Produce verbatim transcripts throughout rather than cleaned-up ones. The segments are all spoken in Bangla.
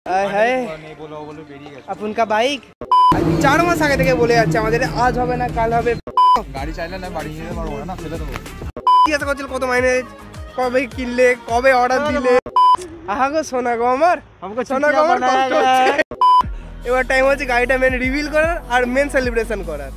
अपन का बाइक চার মাস আগে থেকে বলে যাচ্ছে আমাদের আজ হবে না কাল হবে গাড়ি চাইলে না বাড়ি নিতে পারবো না ফেলে দেবো কি এত করছিল কত মাইনে কবে কিনলে কবে অর্ডার দিলে আহা গো সোনা গো আমার আমাকে সোনা গো আমার কষ্ট হচ্ছে এবার টাইম হচ্ছে গাড়িটা মেন রিভিল করার আর মেন সেলিব্রেশন করার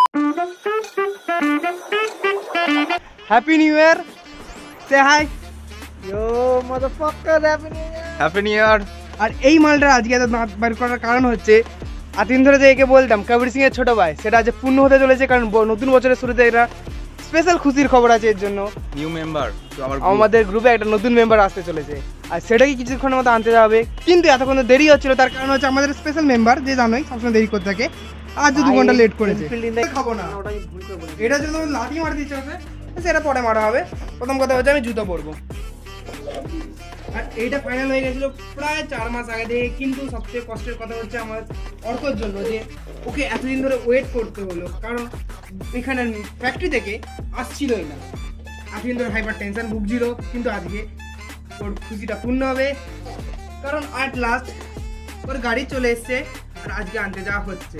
happy new year say hi yo motherfucker happy new year happy new year আর এই মালটা আজকে এত দাঁত বার করার কারণ হচ্ছে আতিন ধরে যে একে বলতাম কবির সিং এর ছোট ভাই সেটা আজ পূর্ণ হতে চলেছে কারণ নতুন বছরের শুরুতে এটা স্পেশাল খুশির খবর আছে এর জন্য নিউ মেম্বার আমাদের গ্রুপে একটা নতুন মেম্বার আসতে চলেছে আর সেটাকে কিছুক্ষণের মধ্যে আনতে যাবে কিন্তু এতক্ষণ দেরি হচ্ছিল তার কারণ হচ্ছে আমাদের স্পেশাল মেম্বার যে জানোই সবসময় দেরি করতে থাকে আজ দু ঘন্টা লেট করেছে খাবো না এটা যদি লাঠি মার দিচ্ছে সেটা পরে মারা হবে প্রথম কথা হচ্ছে আমি জুতো পরবো আর এইটা ফাইনাল হয়ে গেছিল প্রায় চার মাস আগে থেকে কিন্তু সবচেয়ে কষ্টের কথা হচ্ছে আমার অর্কর জন্য যে ওকে এতদিন ধরে ওয়েট করতে হলো কারণ এখানে ফ্যাক্টরি থেকে আসছিলই না এতদিন ধরে হাইপার টেনশন ভুগছিল কিন্তু আজকে ওর খুশিটা পূর্ণ হবে কারণ আট লাস্ট ওর গাড়ি চলে এসছে আর আজকে আনতে যাওয়া হচ্ছে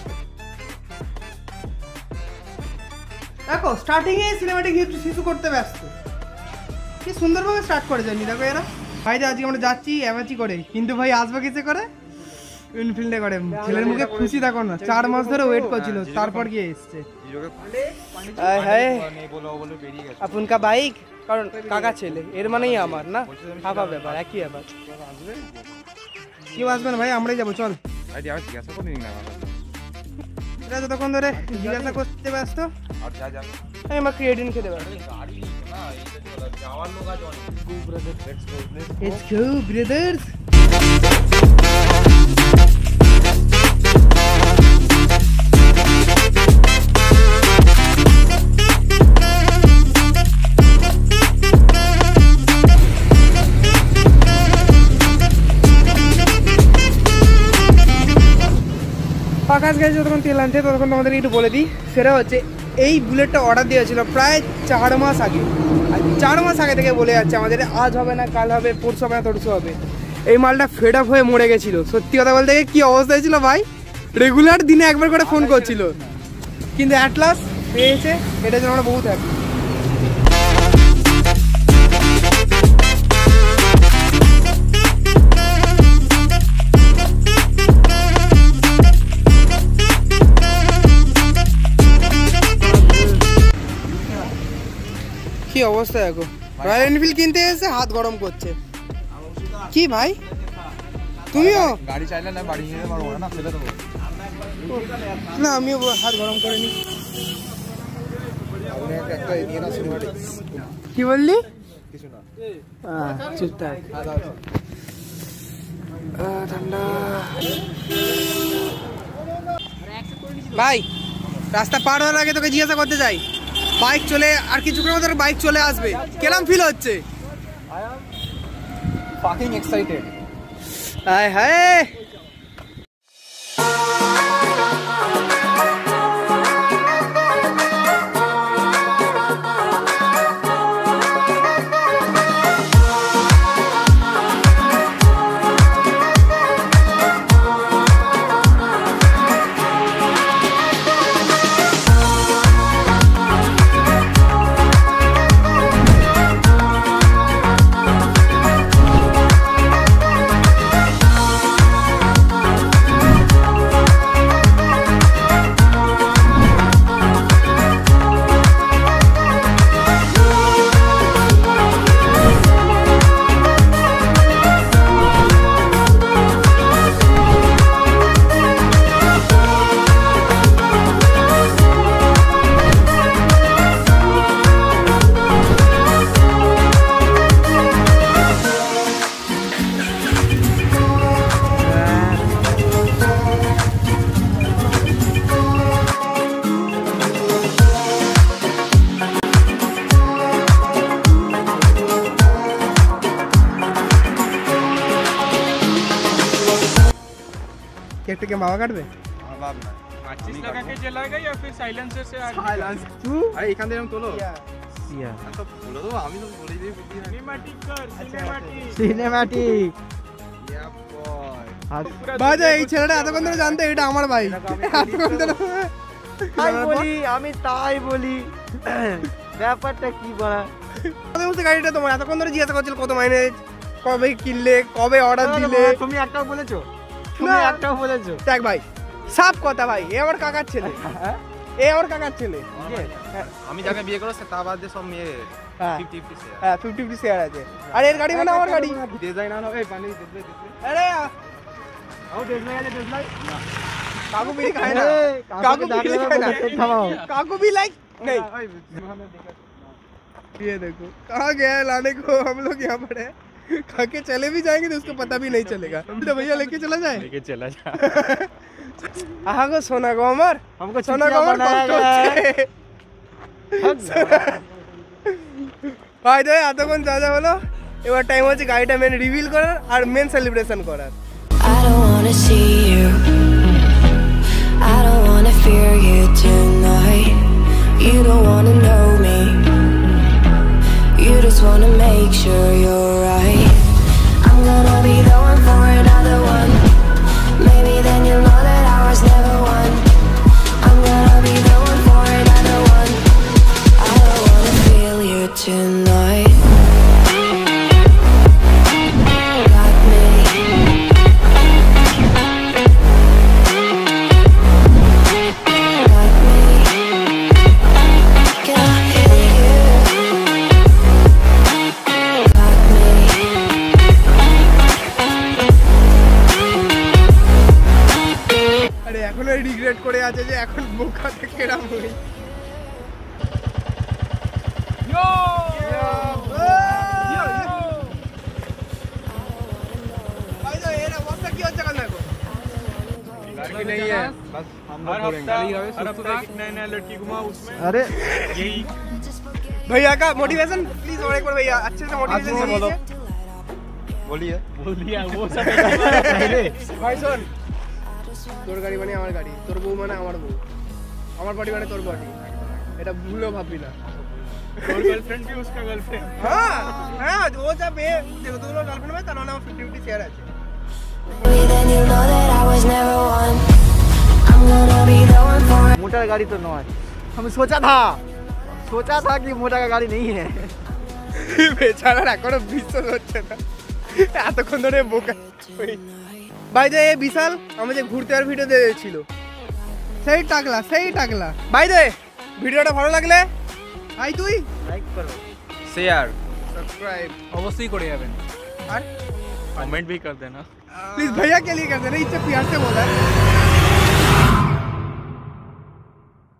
দেখো স্টার্টিং এ সিনেমাটিক শিশু করতে ব্যস্ত কি সুন্দরভাবে স্টার্ট করে যায়নি দেখো এরা ভাই যে আজকে আমরা যাচ্ছি অ্যামাচি করে কিন্তু ভাই আসবে কিসে করে ইনফিল্ডে করে ছেলের মুখে খুশি দেখো না চার মাস ধরে ওয়েট করছিল তারপর গিয়ে এসছে আপন কা বাইক কারণ কাকা ছেলে এর মানেই আমার না হাফা ব্যাপার একই ব্যাপার কেউ আসবে না ভাই আমরাই যাবো চল এটা যতক্ষণ ধরে জিজ্ঞাসা করতে ব্যস্ত আমি আমার ক্রিয়েটিন খেতে পারি Let's go, brothers. পাকাশ গাড়ি যতক্ষণ তেল আনছে ততক্ষণ তোমাদেরকে একটু বলে দিই সেটা হচ্ছে এই বুলেটটা অর্ডার দিয়েছিল প্রায় চার মাস আগে আর চার মাস আগে থেকে বলে যাচ্ছে আমাদের আজ হবে না কাল হবে পরশু হবে না তরশু হবে এই মালটা ফেড আপ হয়ে মরে গেছিলো সত্যি কথা বলতে কি অবস্থা হয়েছিল ভাই রেগুলার দিনে একবার করে ফোন করছিল কিন্তু অ্যাট লাস্ট পেয়েছে এটার জন্য আমরা বহুত হ্যাপি কি অবস্থা দেখো রয়্যাল এনফিল্ড কিনতে এসে হাত গরম করছে কি ভাই তুমিও গাড়ি চাইলে না বাড়ি নিতে পারবো না ফেলে দেবো না আমিও হাত গরম করে নি কি বললি কিছু না চুপ থাক ঠান্ডা ভাই রাস্তা পার হওয়ার আগে তোকে জিজ্ঞাসা করতে চাই বাইক চলে আর কিছুক্ষণের মধ্যে বাইক চলে আসবে কেমন ফিল হচ্ছে আই অ্যাম ফাকিং এক্সাইটেড হায় হায় केकटे के मावा काटबे আমার বাপ না माचिस लगा के जलाएगा या फिर साइलेंसर से आग साइलेंस तू আরে এখান থেকে তোলো ইয়া তো বলে দাও আমি তো বলে দিই सिनेमैटिक कर सिनेमैटिक सिनेमैटिक ইয়া বয় ভাই এই ছেলেটা এতক্ষণ ধরে জানতো এটা আমার ভাই এতক্ষণ ধরে তাই বলি আমি তাই বলি ব্যাপারটা কি বলা আমাদের মধ্যে গাড়িটা তোমার এতক্ষণ ধরে জিজ্ঞাসা করছিল কত মাইলেজ কবে কিনলে কবে অর্ডার দিলে তুমি একটাও বলেছো তুমি না। একটাও বলেছো দেখ ভাই সাফ কথা ভাই এ আমার কাকার ছেলে এ আমার কাকার ছেলে আমি যাকে বিয়ে করো সে তা বাদ দিয়ে সব মেয়ে হ্যাঁ ফিফটি ফিফটি শেয়ার হ্যাঁ ফিফটি ফিফটি শেয়ার আছে আর এর গাড়ি মানে আমার গাড়ি ডিজাইনার হবে পানি দিতে দিতে আরে ও দেখলাই আলে দেখলাই কাকু বিড়ি খায় না কাকু বিড়ি খায় না काकू भी लाइक नहीं ये देखो कहाँ गया है लाने को हम लोग यहाँ पर है खा के चले भी जाएंगे तो उसको पता भी नहीं चलेगा तो भैया लेके चला जाए लेके चला जा आहा को सोना को अमर हमको सोना को चिट्ठियां अमर बनाया कष्ट गया है। ভাই দে এতক্ষণ যা যা হলো এবার টাইম হচ্ছে গাড়িটা মেন রিভিল করার আর মেন সেলিব্রেশন করার I don't wanna see you. I don't wanna fear you tonight. You don't wanna know me. You just wanna make sure you're right. I'm gonna be the one for another one. Maybe then you'll know that I was never one. I'm gonna be the one for another one. I don't wanna feel you tonight. Got me. Got me. Can I hear you? Got me. আরে এখনো রিগ্রেট করে আছে যে এখন বোকাতে কেরাম হই ভাই তো এর অবস্থা কি হচ্ছে কাল দেখো लड़की नहीं है बस हम हर लोग हफ्ता करेंगे हर हफ्ता एक नया नया लड़की घुमा उसमें अरे यही भैया का मोटिवेशन प्लीज और एक बार भैया अच्छे से मोटिवेशन आदमी से बोलो। दीजिए बोलिए बोल दिया वो सब पहले ভাই শোন তোর গাড়ি মানে আমার গাড়ি তোর বউ মানে আমার বউ আমার বাড়ি মানে তোর বাড়ি এটা ভুলেও ভাববি না और गर्लफ्रेंड भी उसका गर्लफ्रेंड হ্যাঁ হ্যাঁ ও যা মেয়ে দেখো তোর গার্লফ্রেন্ড হবে তার মানে আমার ফিফটি ফিফটি শেয়ার আছে Maybe then you'll know that I was never one. I'm gonna be the one for motor गाड़ी तो नॉट हम सोचा था सोचा था कि मोटर का गाड़ी नहीं है বেচারার এখনো বিশ্বাস হচ্ছে না এতক্ষণ ধরে বোকা ভাই যে এই বিশাল আমাদের ঘুরতে আর ভিডিও দিয়েছিল সেই টাকলা সেই টাকলা ভাই দে ভিডিওটা ভালো লাগলে ভাই তুই लाइक करो शेयर সাবস্ক্রাইব अवश्य করে যাবেন আর कमेंट भी कर देना प्लीज भैया के लिए कर देना इच्छा प्यार से बोला